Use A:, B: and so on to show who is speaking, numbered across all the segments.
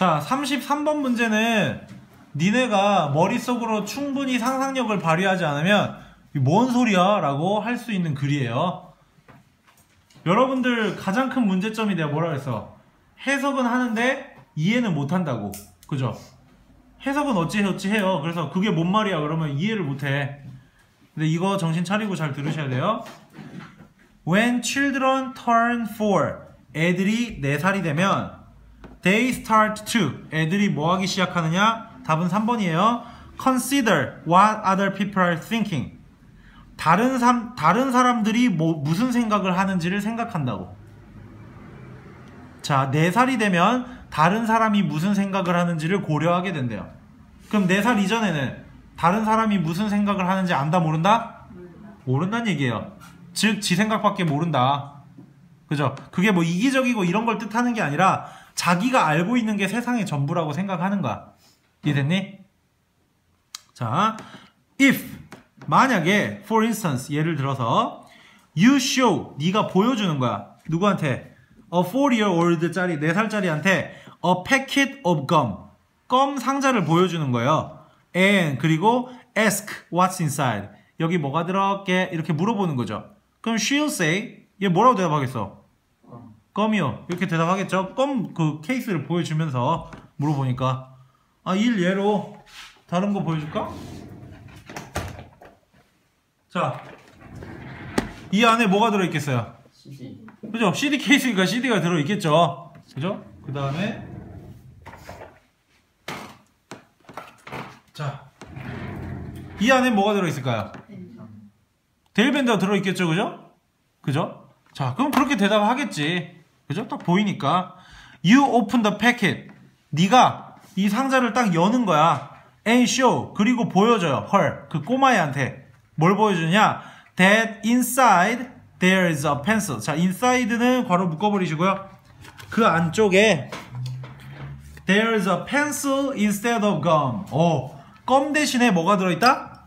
A: 자, 33번 문제는 니네가 머릿속으로 충분히 상상력을 발휘하지 않으면 뭔 소리야? 라고 할 수 있는 글이에요. 여러분들 가장 큰 문제점이 내가 뭐라 그랬어? 해석은 하는데 이해는 못한다고. 그죠? 해석은 어찌 해요. 그래서 그게 뭔 말이야 그러면 이해를 못해. 근데 이거 정신 차리고 잘 들으셔야 돼요. When children turn 4, 애들이 4살이 되면 they start to, 애들이 뭐 하기 시작하느냐? 답은 3번이에요. Consider what other people are thinking. 다른 사람들이 무슨 생각을 하는지를 생각한다고. 자, 4살이 되면 다른 사람이 무슨 생각을 하는지를 고려하게 된대요. 그럼 4살 이전에는 다른 사람이 무슨 생각을 하는지 안다 모른다? 모른다는 얘기예요. 즉, 지 생각밖에 모른다. 그죠? 그게 뭐 이기적이고 이런 걸 뜻하는 게 아니라 자기가 알고 있는 게 세상의 전부라고 생각하는 거야. 이해됐니? 자, if 만약에 for instance 예를 들어서 you show 네가 보여주는 거야. 누구한테? A 4-year-old 짜리 4살짜리한테 a packet of gum 껌 상자를 보여주는 거예요. and 그리고 ask what's inside 여기 뭐가 들었게 이렇게 물어보는 거죠. 그럼 she'll say 얘 뭐라고 대답하겠어? 껌이요. 이렇게 대답하겠죠. 껌 그 케이스를 보여주면서 물어보니까 일예로 다른 거 보여줄까? 자, 이 안에 뭐가 들어있겠어요?
B: CD.
A: 그죠? CD 케이스니까 CD가 들어있겠죠. 그죠? 그 다음에 자, 이 안에 뭐가 들어있을까요? 데일밴드가 들어있겠죠. 그죠? 그죠? 자, 그럼 그렇게 대답하겠지. 그죠? 딱 보이니까 You open the packet 네가 이 상자를 딱 여는 거야. And show 그리고 보여줘요. her 그 꼬마애한테 뭘 보여주냐? That inside there is a pencil. 자, inside는 괄호 묶어버리시고요. 그 안쪽에 there is a pencil instead of gum. 껌 대신에 뭐가 들어있다?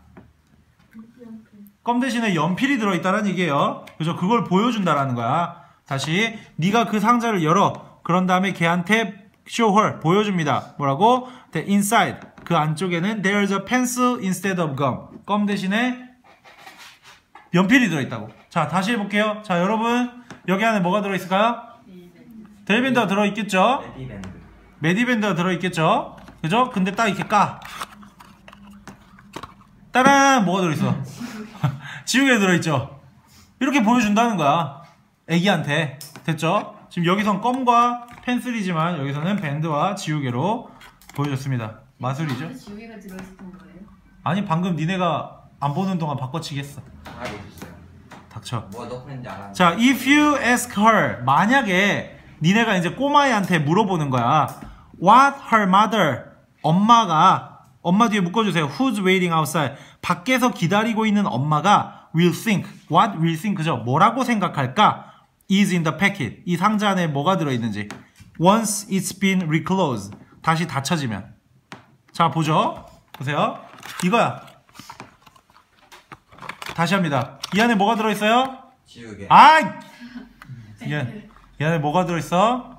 A: 껌 대신에 연필이 들어있다는 얘기예요. 그죠? 그걸 보여준다라는 거야. 다시 네가 그 상자를 열어. 그런 다음에 걔한테 show her 보여줍니다. 뭐라고? The inside 그 안쪽에는 there is a pencil instead of gum. 껌 대신에 연필이 들어있다고. 자, 다시 해볼게요. 자, 여러분 여기 안에 뭐가 들어있을까요? 데일밴드가 들어있겠죠? 메디밴드가 들어있겠죠? 그죠? 근데 딱 이렇게 까. 따란! 뭐가 들어있어? 지우개 들어있죠? 이렇게 보여준다는 거야. 애기한테. 됐죠? 지금 여기선 껌과 펜슬이지만 여기서는 밴드와 지우개로 보여줬습니다. 마술이죠?
C: 지우개가 들어있었던 거예요?
A: 아니, 방금 니네가 안 보는 동안 바꿔치기 했어.
B: 알겠어요.
A: 닥쳐.
B: 뭐 넣고 있는지 알아.
A: 자, if you ask her 만약에 니네가 이제 꼬마애한테 물어보는 거야. What her mother 엄마 뒤에 묶어주세요. Who's waiting outside 밖에서 기다리고 있는 엄마가 will think What will think죠? 뭐라고 생각할까? Is in the packet 이 상자 안에 뭐가 들어있는지 Once it's been reclosed 다시 닫혀지면 자, 보죠. 보세요. 이거야. 다시 합니다. 이 안에 뭐가 들어있어요?
B: 지우개.
A: 이 안에 뭐가 들어있어?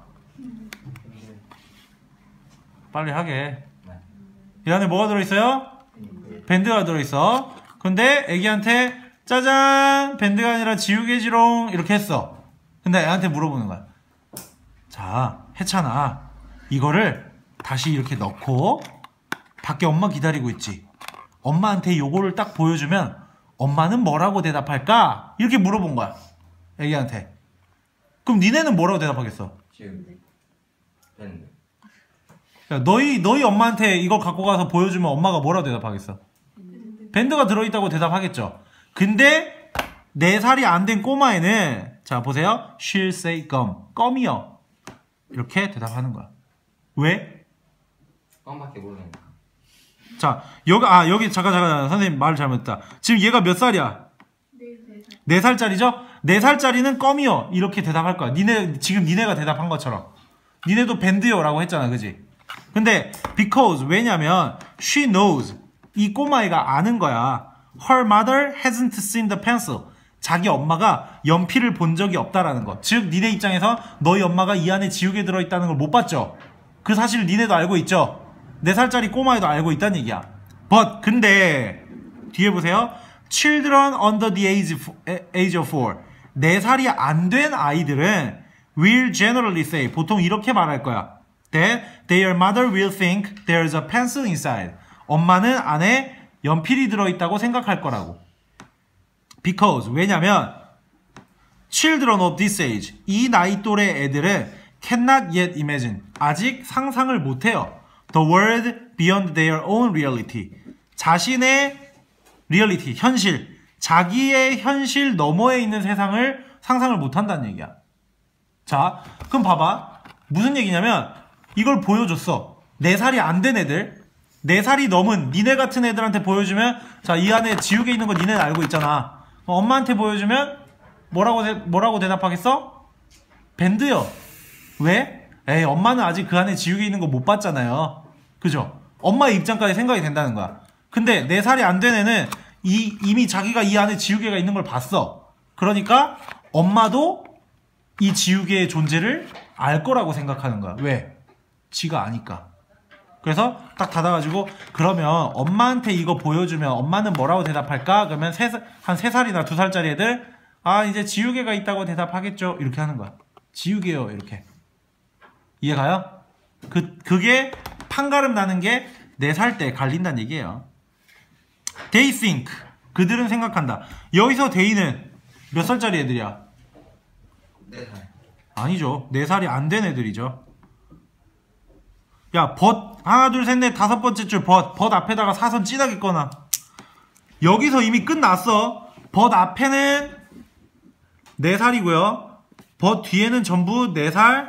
A: 빨리 하게. 이 안에 뭐가 들어있어요? 밴드가 들어있어. 근데 애기한테 짜잔 밴드가 아니라 지우개지롱 이렇게 했어. 근데 애한테 물어보는 거야. 자, 했잖아. 이거를 다시 이렇게 넣고 밖에 엄마 기다리고 있지. 엄마한테 요거를 딱 보여주면 엄마는 뭐라고 대답할까? 이렇게 물어본 거야. 애기한테. 그럼 니네는 뭐라고 대답하겠어?
B: 지우개. 밴드.
A: 야, 너희 엄마한테 이걸 갖고 가서 보여주면 엄마가 뭐라고 대답하겠어? 밴드가 들어있다고 대답하겠죠. 근데 4살이 안 된 꼬마애는 자, 보세요. She'll say gum. 껌이요. 이렇게 대답하는 거야. 왜?
B: 껌밖에 모르니까.
A: 자, 여기 잠깐 선생님 말 잘못했다. 지금 얘가 몇 살이야? 4살짜리죠? 4살짜리는 껌이요. 이렇게 대답할 거야. 지금 니네가 대답한 것처럼. 니네도 밴드요 라고 했잖아. 그지? 근데 because 왜냐면 she knows 이 꼬마애가 아는 거야. Her mother hasn't seen the pencil. 자기 엄마가 연필을 본 적이 없다라는 거. 즉 니네 입장에서 너희 엄마가 이 안에 지우개 들어있다는 걸 못 봤죠. 그 사실을 니네도 알고 있죠? 4살짜리 꼬마애도 알고 있다는 얘기야. But 근데 뒤에 보세요. Children under the age of 4. 4살이 안 된 아이들은 will generally say, 보통 이렇게 말할 거야. That their mother will think there's a pencil inside. 엄마는 안에 연필이 들어있다고 생각할 거라고. Because 왜냐면 Children of this age, 이 나이 또래 애들은 cannot yet imagine, 아직 상상을 못해요. The world beyond their own reality. 자신의 reality, 현실, 자기의 현실 너머에 있는 세상을 상상을 못한다는 얘기야. 자, 그럼 봐봐. 무슨 얘기냐면 이걸 보여줬어. 4살이 안 된 애들, 4살이 넘은 니네 같은 애들한테 보여주면, 자, 이 안에 지우개 있는 거 니네는 알고 있잖아. 엄마한테 보여주면 뭐라고 대답하겠어? 밴드요. 왜? 에이, 엄마는 아직 그 안에 지우개 있는 거 못 봤잖아요. 그죠? 엄마의 입장까지 생각이 된다는 거야. 근데 4살이 안 된 애는 이미 자기가 이 안에 지우개가 있는 걸 봤어. 그러니까 엄마도 이 지우개의 존재를 알 거라고 생각하는 거야. 왜? 지가 아니까. 그래서 딱 닫아가지고, 그러면 엄마한테 이거 보여주면 엄마는 뭐라고 대답할까? 그러면 한 3살이나 2살짜리 애들, 아, 이제 지우개가 있다고 대답하겠죠. 이렇게 하는 거야. 지우개요. 이렇게. 이해가요? 그게 판가름 나는 게 4살 때 갈린다는 얘기예요. They think. 그들은 생각한다. 여기서 they는 몇 살짜리 애들이야?
B: 4살.
A: 아니죠. 4살이 안 된 애들이죠. 야, but 하나 둘 셋 넷 5번째 줄 but 앞에다가 사선 진하게 꺼놔. 여기서 이미 끝났어. but 앞에는 4살이고요. but 뒤에는 전부 4살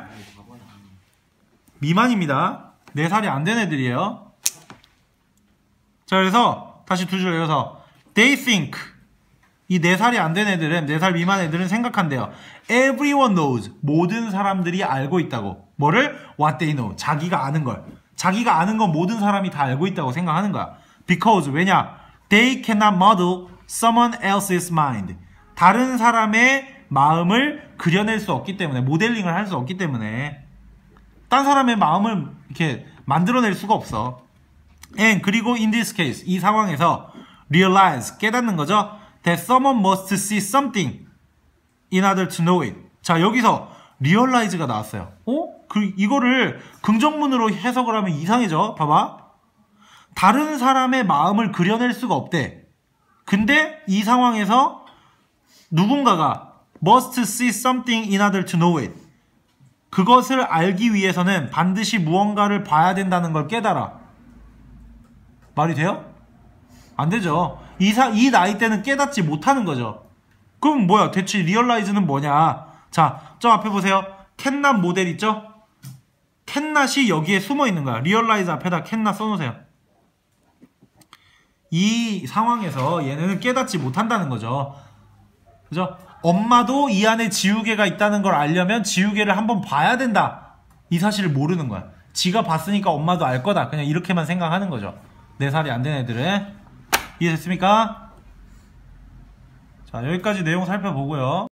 A: 미만입니다. 4살이 안 된 애들이에요. 자, 그래서 다시 두 줄 외워서 they think. 이 4살이 안 된 애들은, 4살 미만 애들은 생각한대요. Everyone knows. 모든 사람들이 알고 있다고. 뭐를? What they know. 자기가 아는 걸. 자기가 아는 건 모든 사람이 다 알고 있다고 생각하는 거야. Because 왜냐? They cannot model someone else's mind. 다른 사람의 마음을 그려낼 수 없기 때문에, 모델링을 할 수 없기 때문에, 딴 사람의 마음을 이렇게 만들어낼 수가 없어. And 그리고 in this case, 이 상황에서 realize, 깨닫는 거죠. That someone must see something in order to know it. 자, 여기서 realize가 나왔어요. 이거를 긍정문으로 해석을 하면 이상해져. 봐봐. 다른 사람의 마음을 그려낼 수가 없대. 근데 이 상황에서 누군가가 must see something in order to know it. 그것을 알기 위해서는 반드시 무언가를 봐야 된다는 걸 깨달아. 말이 돼요? 안 되죠. 이 나이 때는 깨닫지 못하는 거죠. 그럼 뭐야? 대체 리얼라이즈는 뭐냐? 자, 저 앞에 보세요. 캔낫 모델 있죠? 캔낫이 여기에 숨어 있는 거야. 리얼라이즈 앞에다 캔낫 써놓으세요. 이 상황에서 얘네는 깨닫지 못한다는 거죠. 그죠? 엄마도 이 안에 지우개가 있다는 걸 알려면 지우개를 한번 봐야 된다. 이 사실을 모르는 거야. 지가 봤으니까 엄마도 알 거다. 그냥 이렇게만 생각하는 거죠. 4살이 안 된 애들은. 이해됐습니까? 자, 여기까지 내용 살펴보고요.